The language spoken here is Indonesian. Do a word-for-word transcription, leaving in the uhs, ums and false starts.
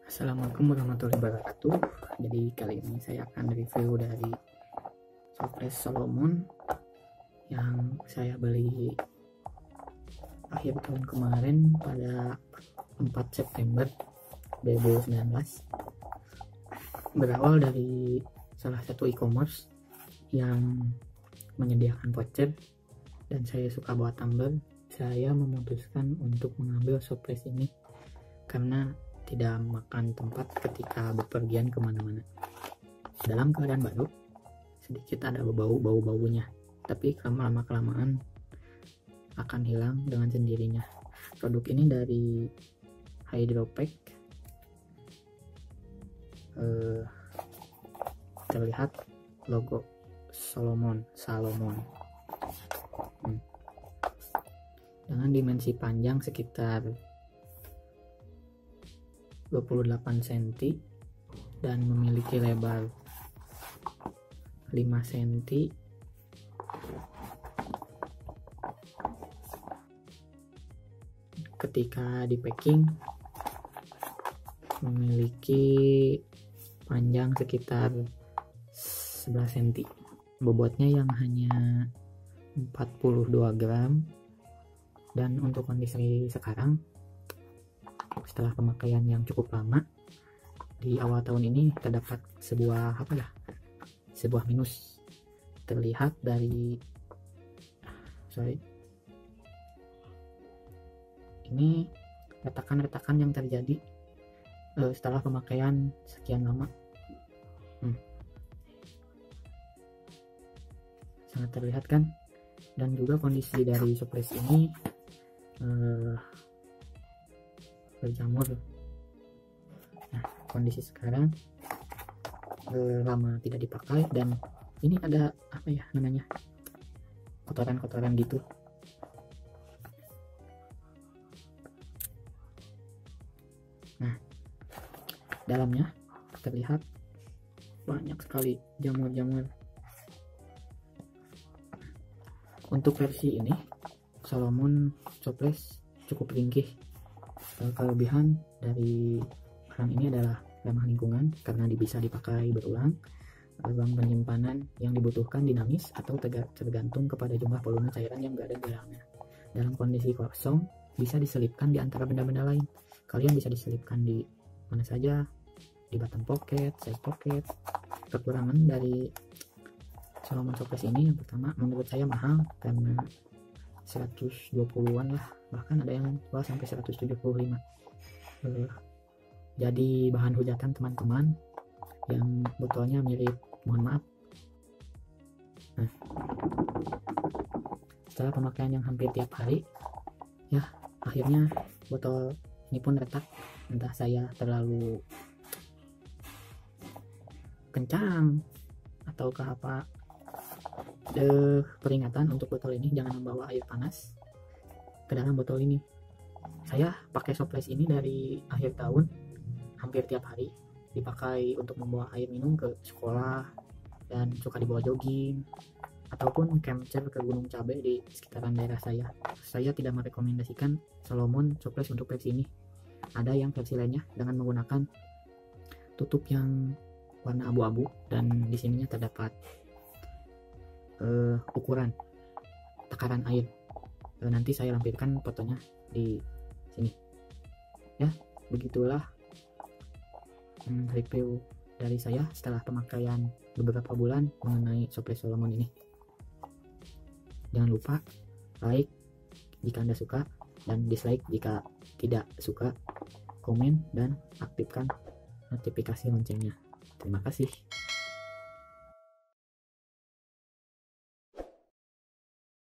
Assalamualaikum warahmatullahi wabarakatuh. Jadi kali ini saya akan review dari Surprise Solomon yang saya beli akhir tahun kemarin pada empat September dua ribu sembilan belas. Berawal dari salah satu e-commerce yang menyediakan voucher dan saya suka bawa tumbler, saya memutuskan untuk mengambil surprise ini karena tidak makan tempat ketika bepergian kemana-mana. Dalam keadaan baru, sedikit ada bau-bau baunya, tapi lama-lama kelamaan akan hilang dengan sendirinya. Produk ini dari Hydropack, eh, terlihat logo Solomon Salomon hmm. dengan dimensi panjang sekitar dua puluh delapan sentimeter dan memiliki lebar lima sentimeter. Ketika di packing memiliki panjang sekitar sebelas sentimeter, bobotnya yang hanya empat puluh dua gram, dan untuk kondisi sekarang setelah pemakaian yang cukup lama di awal tahun ini terdapat sebuah apa ya sebuah minus terlihat dari sorry ini retakan-retakan yang terjadi uh, setelah pemakaian sekian lama. hmm. Sangat terlihat kan, dan juga kondisi dari surprise ini uh, berjamur. Nah, kondisi sekarang eh, lama tidak dipakai dan ini ada apa ya namanya kotoran-kotoran gitu. Nah, dalamnya terlihat banyak sekali jamur-jamur. Untuk versi ini Solomon Surprise cukup ringkih. Kelebihan dari barang ini adalah ramah lingkungan karena bisa dipakai berulang. Ruang penyimpanan yang dibutuhkan dinamis atau tergantung kepada jumlah volume cairan yang berada di dalamnya. Dalam kondisi kosong bisa diselipkan di antara benda-benda lain. Kalian bisa diselipkan di mana saja, di bottom pocket, side pocket. Kekurangan dari Solomon Surprise ini yang pertama menurut saya mahal karena seratus dua puluhan lah, bahkan ada yang wah, sampai seratus tujuh puluh lima. uh, jadi bahan hujatan teman-teman yang botolnya mirip, mohon maaf. Nah, setelah pemakaian yang hampir tiap hari ya, akhirnya botol ini pun retak. Entah saya terlalu kencang ataukah apa. Uh, peringatan untuk botol ini, jangan membawa air panas ke dalam botol ini. Saya pakai surprise ini dari akhir tahun, hampir tiap hari dipakai untuk membawa air minum ke sekolah dan suka dibawa jogging ataupun capture ke Gunung Cabai di sekitaran daerah saya. Saya tidak merekomendasikan Solomon Surprise untuk versi ini. Ada yang versi lainnya dengan menggunakan tutup yang warna abu-abu dan di sininya terdapat Uh, ukuran takaran air. Uh, nanti saya lampirkan fotonya di sini ya. Begitulah hmm, review dari saya setelah pemakaian beberapa bulan mengenai Surprise Solomon ini. Jangan lupa like jika Anda suka dan dislike jika tidak suka, komen dan aktifkan notifikasi loncengnya. Terima kasih.